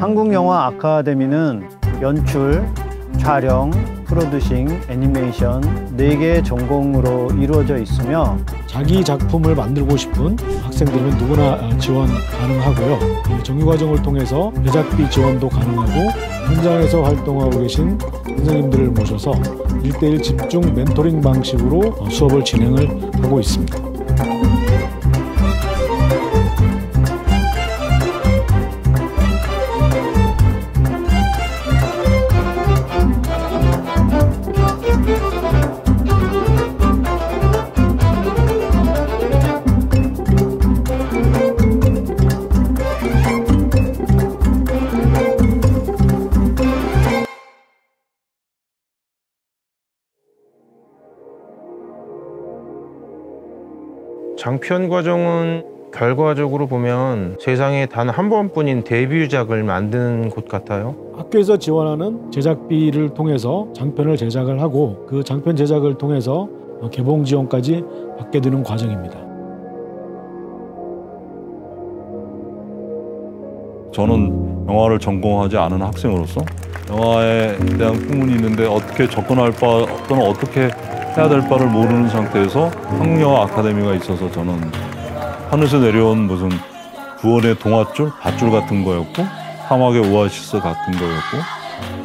한국영화 아카데미는 연출, 촬영, 프로듀싱, 애니메이션 4개의 전공으로 이루어져 있으며 자기 작품을 만들고 싶은 학생들은 누구나 지원 가능하고요. 정규과정을 통해서 제작비 지원도 가능하고 현장에서 활동하고 계신 선생님들을 모셔서 1:1 집중 멘토링 방식으로 수업을 진행을 하고 있습니다. 장편 과정은 결과적으로 보면 세상에 단 한 번뿐인 데뷔작을 만드는 곳 같아요. 학교에서 지원하는 제작비를 통해서 장편을 제작을 하고 그 장편 제작을 통해서 개봉 지원까지 받게 되는 과정입니다. 저는 영화를 전공하지 않은 학생으로서 영화에 대한 꿈은 있는데 어떻게 접근할 바 또는 어떻게 해야 될 바를 모르는 상태에서 한국영화 아카데미가 있어서 저는 하늘에서 내려온 무슨 구원의 동아줄, 밧줄 같은 거였고 사막의 오아시스 같은 거였고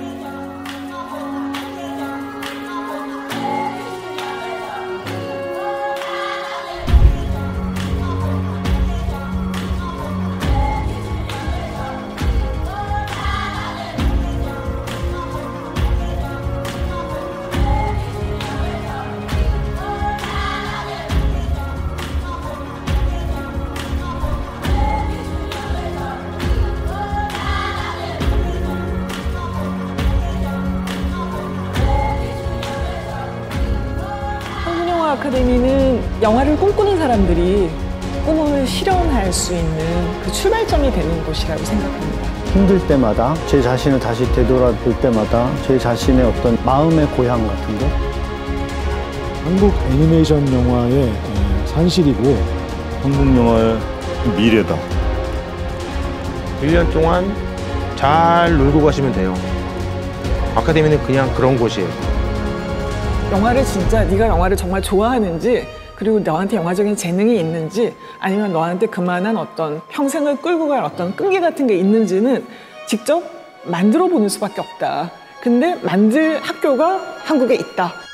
아카데미는 영화를 꿈꾸는 사람들이 꿈을 실현할 수 있는 그 출발점이 되는 곳이라고 생각합니다. 힘들 때마다 제 자신을 다시 되돌아볼 때마다 제 자신의 어떤 마음의 고향 같은 거 한국 애니메이션 영화의 산실이고 한국 영화의 미래다. 1년 동안 잘 놀고 가시면 돼요. 아카데미는 그냥 그런 곳이에요. 영화를 진짜 네가 영화를 정말 좋아하는지 그리고 너한테 영화적인 재능이 있는지 아니면 너한테 그만한 어떤 평생을 끌고 갈 어떤 끈기 같은 게 있는지는 직접 만들어 보는 수밖에 없다. 근데 만들 학교가 한국에 있다.